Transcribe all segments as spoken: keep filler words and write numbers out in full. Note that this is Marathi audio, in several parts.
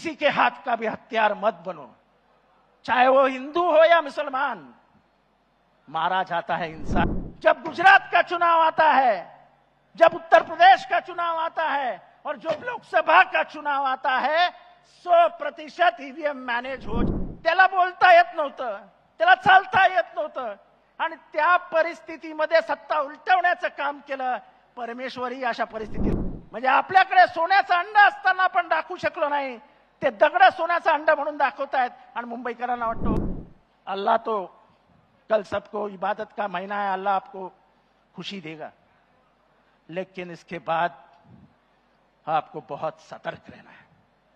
किसी के हाथ का भी हथियार मत बनो, चाहे वो हिंदू हो या मुसलमान, मारा जाता है इंसान। जब गुजरात का चुनाव आता है, जब उत्तर प्रदेश का चुनाव आता है और जब लोकसभा का चुनाव आता है, सौ प्रतिशत ईव्हीएम मॅनेज हो, त्याला बोलता येत नव्हतं, त्याला चालता येत नव्हतं आणि त्या परिस्थितीमध्ये सत्ता उलटवण्याचं काम केलं परमेश्वरी। अशा परिस्थितीत म्हणजे आपल्याकडे सोन्याचं अंड असताना आपण दाखवू शकलो नाही, ते दगड सोन्याचं अंड म्हणून दाखवतायत आणि मुंबईकरांना वाटतो अल्लाह तो कल सबको इबादत का महीना है, अल्लाह आपको खुशी देगा, लेकिन इसके बाद आपको बहुत सतर्क रहना है।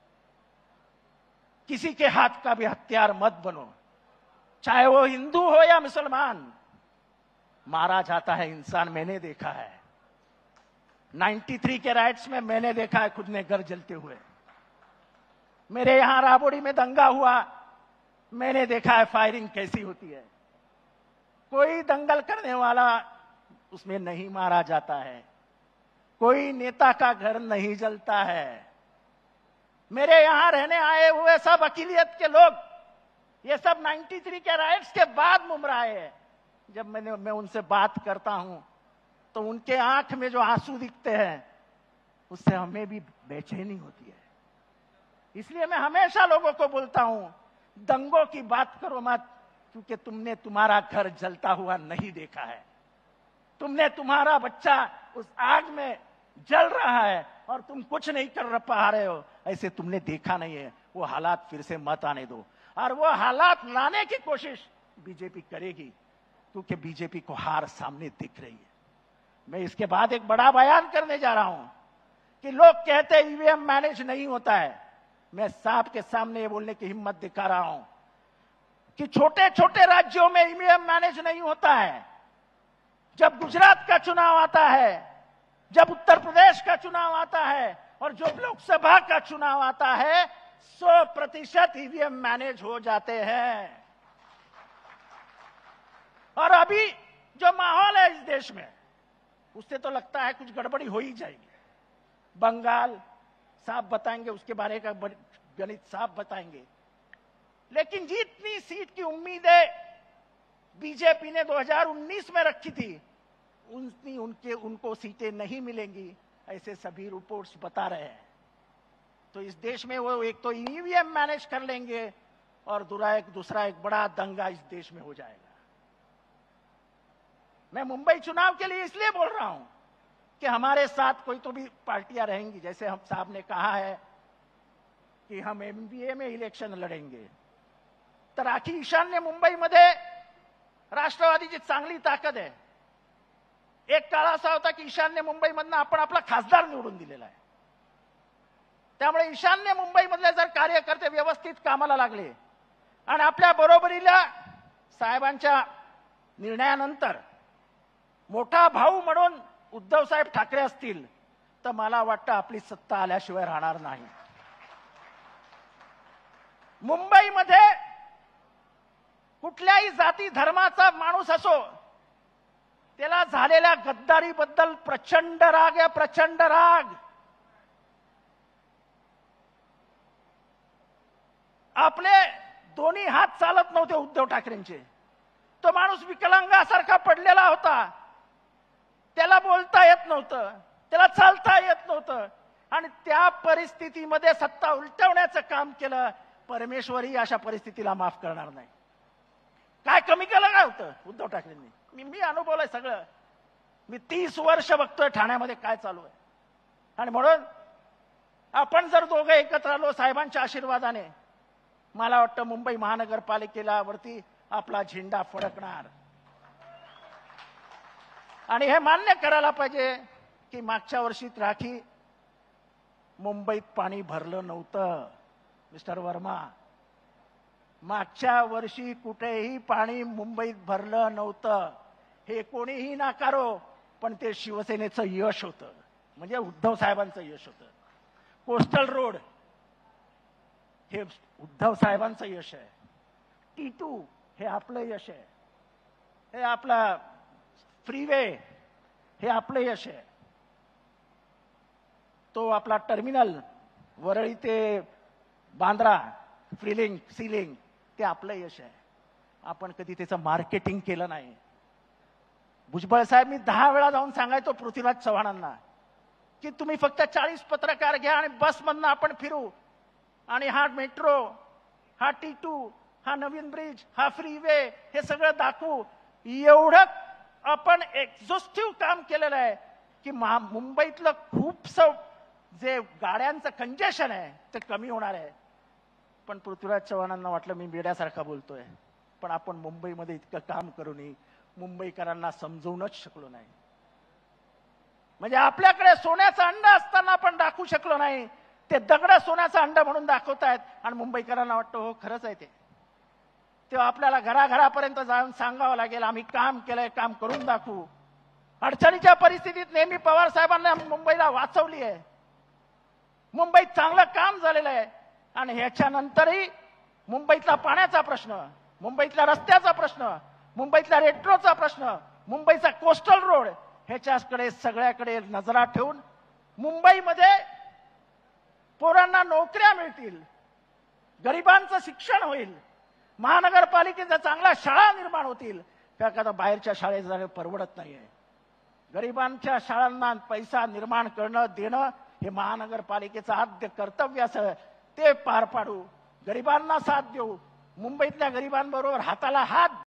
किसी के हाथ का भी हथियार मत बनो, चाहे वो हिंदू हो या मुसलमान, मारा जाता है इंसान। मैंने देखा है तिरानवे के राइट्स में, मैंने देखा है खुद ने घर जलते हुए। मेरे यहां राबोड़ी में दंगा हुआ, मैंने देखा है फायरिंग कैसी होती है। कोई दंगल करने वाला उसमें नहीं मारा जाता है, कोई नेता का घर नहीं जलता है। मेरे यहां रहने आए हुए सब अकीलियत के लोग, ये सब तिरानवे के राइट्स के बाद मुमराए हैं। जब मैंने मैं उनसे बात करता हूं तो उनके आंख में जो आंसू दिखते हैं उससे हमें भी बेचैनी होती है। इसलिए मैं हमेशा लोगों को बोलता हूं, दंगों की बात करो मत, क्योंकि तुमने तुम्हारा घर जलता हुआ नहीं देखा है, तुमने तुम्हारा बच्चा उस आग में जल रहा है और तुम कुछ नहीं कर पा रहे हो, ऐसे तुमने देखा नहीं है। वो हालात फिर से मत आने दो, और वो हालात लाने की कोशिश बीजेपी करेगी, क्योंकि बीजेपी को हार सामने दिख रही है। मैं इसके बाद एक बड़ा बयान करने जा रहा हूं कि लोग कहते हैं ईवीएम मैनेज नहीं होता है। मैं साहब के सामने ये बोलने की हिम्मत दिखा रहा हूं कि छोटे छोटे राज्यों में ईवीएम मैनेज नहीं होता है। जब गुजरात का चुनाव आता है, जब उत्तर प्रदेश का चुनाव आता है और जब लोकसभा का चुनाव आता है, सौ प्रतिशत ईवीएम मैनेज हो जाते हैं। और अभी जो माहौल है इस देश में, उससे तो लगता है कुछ गड़बड़ी हो ही जाएगी। बंगाल साफ बताएंगे, उसके बारे का गणित साफ बताएंगे, लेकिन जितनी सीट की उम्मीदें बीजेपी ने दो हज़ार उन्नीस में रखी थी, उतनी उनके उनको सीटें नहीं मिलेंगी, ऐसे सभी रिपोर्ट्स बता रहे हैं। तो इस देश में वो एक तो ईवीएम मैनेज कर लेंगे और दूसरा एक दूसरा एक बड़ा दंगा इस देश में हो जाएगा। मैं मुंबई चुनाव के लिए इसलिए बोल रहा हूं कि हमारे साथ कोई तो भी पार्टियां रहेंगी। जैसे हम साहब ने कहा है कि हम एमबीए में इलेक्शन लढेंगे, तर आखी ईशान्य मुंबईमध्ये राष्ट्रवादीची चांगली ताकद आहे। एक काळ असा होता की ईशान्य मुंबईमधनं आपण आपला खासदार निवडून दिलेला आहे, त्यामुळे ईशान्य मुंबईमधले जर कार्यकर्ते व्यवस्थित कामाला लागले आणि आपल्या बरोबरीला साहेबांच्या निर्णयानंतर मोठा भाऊ म्हणून उद्धव साहेब ठाकरे असतील, तर मला वाटतं आपली सत्ता आल्याशिवाय राहणार नाही। मुंबईमध्ये कुठल्याही जाती धर्माचा माणूस असो, त्याला झालेल्या गद्दारीबद्दल प्रचंड राग आहे, प्रचंड राग। आपले दोन्ही हात चालत नव्हते उद्धव ठाकरेंचे, तो माणूस विकलांगासारखा पडलेला होता, त्याला बोलता येत नव्हतं, त्याला चालता येत नव्हतं आणि त्या परिस्थितीमध्ये सत्ता उलटवण्याचं काम केलं परमेश्वरी। अशा परिस्थितीला माफ करणार नाही। काय कमी केलं काय होतं उद्धव ठाकरेंनी? मी मी अनुभवलंय सगळं। मी तीस वर्ष बघतोय ठाण्यामध्ये काय चालू आहे, आणि म्हणून आपण जर दोघे एकत्र आलो साहेबांच्या आशीर्वादाने, मला वाटतं मुंबई महानगरपालिकेला वरती आपला झेंडा फडकणार। आणि हे मान्य करायला पाहिजे की मागच्या वर्षीत राखी मुंबईत पाणी भरलं नव्हतं मिस्टर वर्मा, मागच्या वर्षी कुठेही पाणी मुंबईत भरलं नव्हतं। हे कोणीही नाकारो, पण ते शिवसेनेचं यश होतं, म्हणजे उद्धव साहेबांचं यश होतं। कोस्टल रोड हे उद्धव साहेबांचं यश आहे, टी टू हे आपलं यश आहे, हे आपला फ्रीवे हे आपलं यश आहे, तो आपला टर्मिनल वरळी ते बांद्रा फ्रीलिंग सीलिंग ते आपलं यश आहे. आपण कधी त्याचं मार्केटिंग केलं नाही. भुजबळ साहेब, मी दहा वेळा जाऊन सांगायचो पृथ्वीराज चव्हाणांना की तुम्ही फक्त चाळीस पत्रकार घ्या आणि बसमधनं आपण फिरू आणि हा मेट्रो, हा टी टू, हा नवीन ब्रिज, हा फ्रीवे, हे सगळं दाखवू. एवढं आपण एक्झॉस्टिव्ह काम केलेलं आहे की मुंबईतलं खूपसं जे गाड्यांचं कंजेशन आहे ते कमी होणार आहे. पण पृथ्वीराज चव्हाणांना वाटलं मी बेड्यासारखा बोलतोय, पण आपण मुंबईमध्ये इतकं काम करूनही मुंबईकरांना समजवूनच शकलो नाही. म्हणजे आपल्याकडे सोन्याचा अंडा असताना आपण दाखवू शकलो नाही, ते दगड सोन्याचा अंडा म्हणून दाखवतायत आणि मुंबईकरांना वाटतं हो खरंच आहे ते. तेव्हा आपल्याला घराघरापर्यंत जाऊन सांगावं लागेल आम्ही काम केलंय, काम करून दाखवू. अडचणीच्या परिस्थितीत नेहमी पवार साहेबांना मुंबईला वाचवली आहे. मुंबईत चांगलं काम झालेलं आहे आणि ह्याच्यानंतरही मुंबईतला पाण्याचा प्रश्न, मुंबईतल्या रस्त्याचा प्रश्न, मुंबईतल्या रेट्रोचा प्रश्न, मुंबईचा कोस्टल रोड, ह्याच्याकडे सगळ्याकडे नजरा ठेवून मुंबईमध्ये पोरांना नोकऱ्या मिळतील, गरिबांचं शिक्षण होईल, महानगरपालिकेच्या चांगल्या शाळा निर्माण होतील. त्या बाहेरच्या शाळेत जाणं परवडत नाहीये. गरिबांच्या शाळांना पैसा निर्माण करणं देणं हे महानगरपालिकेचं आद्य कर्तव्य असं, ते पार पाडू, गरिबांना साथ देऊ, मुंबईतल्या गरिबांबरोबर हाताला हात